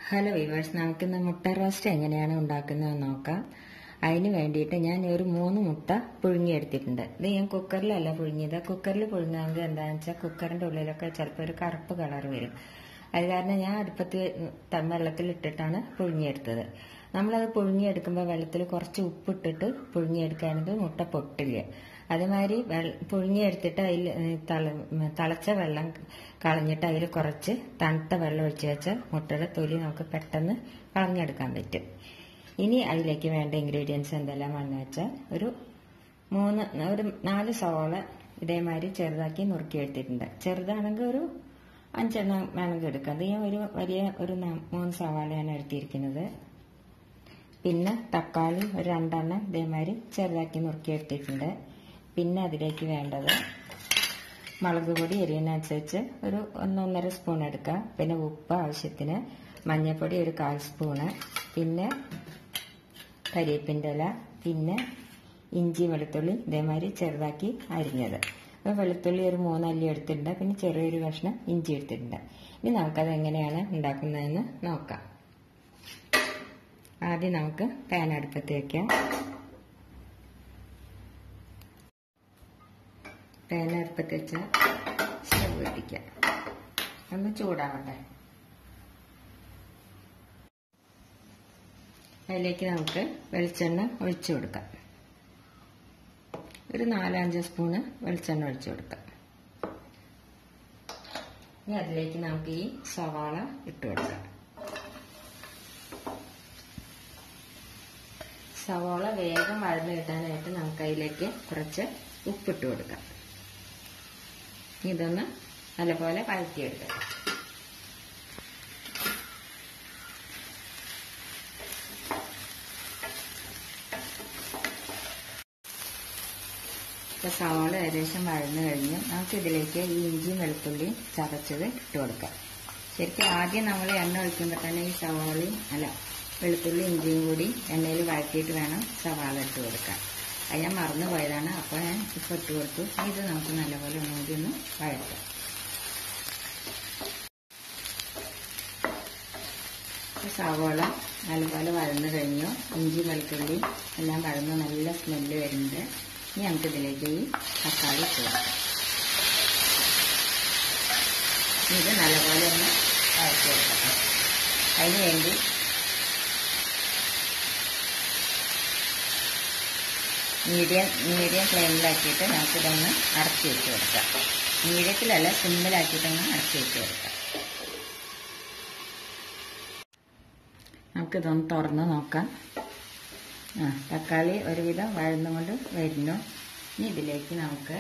Hello viewers, നമുക്കിന്ന് മുട്ട roast എങ്ങനെയാണ് ഉണ്ടാക്കുന്നതെന്ന് നോക്കാം. അതിന് വേണ്ടിയിട്ട് ഞാൻ ഒരു 3 മുട്ട പുഴുങ്ങിയെടുത്തിട്ടുണ്ട്. ഇത് ഞാൻ കുക്കറിലല്ല പുഴുങ്ങിയത്. കുക്കറിൽ പുഴുങ്ങുകയാണെങ്കിൽ എന്താണെന്ന് വെച്ചാൽ കുക്കറിൻ്റെ ഉള്ളിലൊക്കെ ചിലപ്പോൾ ഒരു കറുപ്പ് കളർ വരും. അത് കാരണം ഞാൻ അടുപ്പത്ത് വെള്ളത്തിലിട്ടിട്ടാണ് പുഴുങ്ങിയെടുത്തത്. നമ്മളത് പുഴുങ്ങിയെടുക്കുമ്പോൾ വെള്ളത്തിൽ കുറച്ച് ഉപ്പിട്ടിട്ട് പുഴുങ്ങിയെടുക്കുകയാണെങ്കിൽ മുട്ട പൊട്ടില്ല. അതേമാതിരി പുഴുങ്ങിയെടുത്തിട്ട് അതിൽ തിളച്ച വെള്ളം കളഞ്ഞിട്ട് അതിൽ കുറച്ച് തണുത്ത വെള്ളം ഒഴിച്ച് വെച്ചാൽ മുട്ടയുടെ തൊലി നമുക്ക് പെട്ടെന്ന് കളഞ്ഞെടുക്കാൻ പറ്റും. ഇനി അതിലേക്ക് വേണ്ട ഇൻഗ്രീഡിയൻസ് എന്തെല്ലാമാണെന്ന് വെച്ചാൽ ഒരു 4 സവാള ഇതേമാതിരി ചെറുതാക്കി നുറുക്കിയെടുത്തിട്ടുണ്ട്. ചെറുതാണെങ്കിൽ ഒരു 5 എണ്ണം വേണമെങ്കിൽ എടുക്കാം. അത് ഞാൻ ഒരു 3 സവാളയാണ് എടുത്തിരിക്കുന്നത്. പിന്നെ തക്കാളി ഒരു 2 എണ്ണം ഇതേമാതിരി ചെറുതാക്കി നുറുക്കിയെടുത്തിട്ടുണ്ട്. പിന്നെ അതിലേക്ക് വേണ്ടത് മുളക് പൊടി എരിവിനനുസരിച്ച് ഒരു 1-1.5 സ്പൂൺ എടുക്കുക. പിന്നെ ഉപ്പ് ആവശ്യത്തിന്, മഞ്ഞൾപ്പൊടി ഒരു 1/4 സ്പൂണ്, പിന്നെ കരിവേപ്പിൻ്റെ ഇല, പിന്നെ ഇഞ്ചി വെളുത്തുള്ളി ഇതേമാതിരി ചെറുതാക്കി അരിഞ്ഞത്. അപ്പോൾ വെളുത്തുള്ളി ഒരു 3 അല്ലി എടുത്തിട്ടുണ്ട്. പിന്നെ ചെറിയൊരു കഷ്ണം ഇഞ്ചി എടുത്തിട്ടുണ്ട്. ഇനി നമുക്കത് എങ്ങനെയാണ് ഉണ്ടാക്കുന്നതെന്ന് നോക്കാം. ആദ്യം നമുക്ക് പാൻ അടുപ്പത്ത് വയ്ക്കാം. പാൻ അടുപ്പത്ത് വെച്ചാൽ സ്റ്റവ് കത്തിക്കാം. ഒന്ന് ചൂടാവട്ടെ. അതിലേക്ക് നമുക്ക് വെളിച്ചെണ്ണ ഒഴിച്ചു കൊടുക്കാം. ഒരു 4-5 സ്പൂണ് വെളിച്ചെണ്ണ ഒഴിച്ചു കൊടുക്കാം. ഇനി അതിലേക്ക് നമുക്ക് ഈ സവാള ഇട്ട് കൊടുക്കാം. സവാള വേഗം വഴന്ന് കിട്ടാനായിട്ട് നമുക്ക് അതിലേക്ക് കുറച്ച് ഉപ്പിട്ട് കൊടുക്കാം. ഇതൊന്ന് നല്ലപോലെ വഴറ്റിയെടുക്കാം. ഇപ്പോൾ സവാള ഏകദേശം വഴന്നു കഴിഞ്ഞ് നമുക്കിതിലേക്ക് ഈ ഇഞ്ചിയും വെളുത്തുള്ളിയും ചതച്ചത് ഇട്ട് കൊടുക്കാം. ശരിക്കും ആദ്യം നമ്മൾ എണ്ണ ഒഴിക്കുമ്പോൾ തന്നെ ഈ സവാളയും വെളുത്തുള്ളി ഇഞ്ചിയും കൂടി എണ്ണയിൽ വഴറ്റിയിട്ട് വേണം സവാള ഇട്ട് കൊടുക്കാൻ. അത് ഞാൻ മറന്നു പോയതാണ്. അപ്പോൾ ഞാൻ ഇപ്പോൾ ഇട്ട് കൊടുത്തു. ഇത് നമുക്ക് നല്ലപോലെ ഒന്നുകൂടി ഒന്ന് വഴറ്റാം. സവാള നല്ലപോലെ വഴന്നു കഴിഞ്ഞു. ഇഞ്ചി വെളുത്തുള്ളി എല്ലാം വഴന്ന് നല്ല സ്മെല്ല് വരുന്നുണ്ട്. ഇനി നമുക്കിതിലേക്ക് ഈ തക്കാളി ഇട്ട് കൊടുക്കാം. ഇത് നല്ലപോലെ ഒന്ന് വഴറ്റി കൊടുക്കാം. അതിന് വേണ്ടി മീഡിയം ഫ്ലെയിമിലാക്കിയിട്ട് നമുക്കിതൊന്ന് അടച്ചു വെച്ച് കൊടുക്കാം. മീഡിയത്തിലല്ല, സിമ്മിലാക്കിയിട്ടൊന്ന് അടച്ചു വെച്ച് കൊടുക്കാം. നമുക്കിതൊന്ന് തുറന്ന് നോക്കാം. തക്കാളി ഒരുവിധം വഴന്നുകൊണ്ട് വരുന്നു. ഇനി ഇതിലേക്ക് നമുക്ക്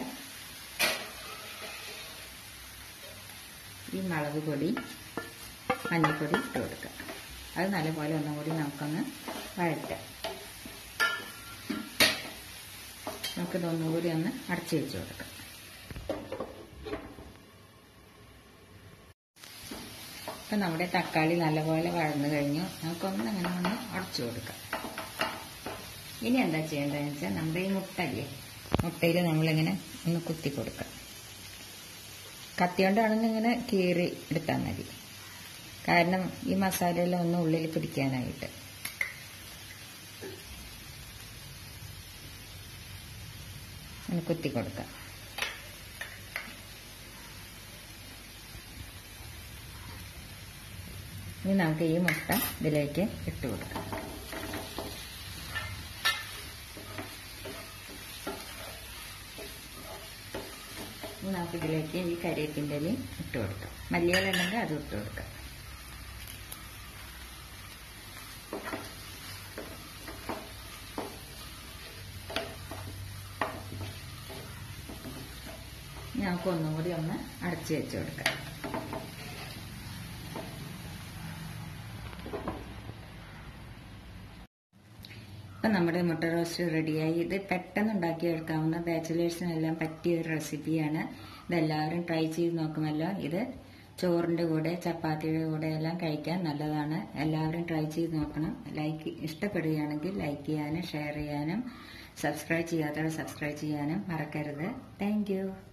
ഈ മുളക് പൊടി, മഞ്ഞൾപ്പൊടി ഇട്ട് കൊടുക്കാം. അത് നല്ലപോലെ ഒന്നും കൂടി നമുക്കൊന്ന് വഴറ്റാം. നമുക്കിതൊന്നും കൂടി ഒന്ന് അടച്ചു വെച്ച് കൊടുക്കാം. ഇപ്പം നമ്മുടെ തക്കാളി നല്ലപോലെ വഴന്നു കഴിഞ്ഞു. നമുക്കൊന്ന് അങ്ങനെ ഒന്ന് അടച്ചു കൊടുക്കാം. ഇനി എന്താ ചെയ്യേണ്ടതെന്ന് വെച്ചാൽ നമ്മുടെ ഈ മുട്ടയിൽ നമ്മളിങ്ങനെ ഒന്ന് കുത്തി കൊടുക്കാം. കത്തിയോണ്ടാണെന്ന് ഇങ്ങനെ കീറി എടുത്താൽ മതി. കാരണം ഈ മസാലയെല്ലാം ഒന്ന് ഉള്ളിൽ പിടിക്കാനായിട്ട്. കുത്തി കൊടുക്കാം. ഇനി നമുക്ക് ഈ മുട്ട ഇതിലേക്ക് ഇട്ട് കൊടുക്കാം. ഇനി നമുക്ക് ഇതിലേക്ക് ഈ കരിവേപ്പിൻ്റെ ഇലയും ഇട്ട് കൊടുക്കാം. മല്ലിയില ഉണ്ടെങ്കിൽ അതും ഇട്ട് കൊടുക്കാം. നമുക്ക് ഒന്നും കൂടി ഒന്ന് അടച്ചു വെച്ച് കൊടുക്കാം. ഇപ്പം നമ്മുടെ മുട്ട റോസ്റ്റ് റെഡിയായി. ഇത് പെട്ടെന്ന് ഉണ്ടാക്കിയെടുക്കാവുന്ന ബാച്ചിലേഴ്സിനെല്ലാം പറ്റിയ ഒരു റെസിപ്പിയാണ്. ഇതെല്ലാവരും ട്രൈ ചെയ്ത് നോക്കുമല്ലോ. ഇത് ചോറിൻ്റെ കൂടെ, ചപ്പാത്തിയുടെ കൂടെ എല്ലാം കഴിക്കാൻ നല്ലതാണ്. എല്ലാവരും ട്രൈ ചെയ്ത് നോക്കണം. ഇഷ്ടപ്പെടുകയാണെങ്കിൽ ലൈക്ക് ചെയ്യാനും ഷെയർ ചെയ്യാനും സബ്സ്ക്രൈബ് ചെയ്യാത്തവർ സബ്സ്ക്രൈബ് ചെയ്യാനും മറക്കരുത്. Thank U.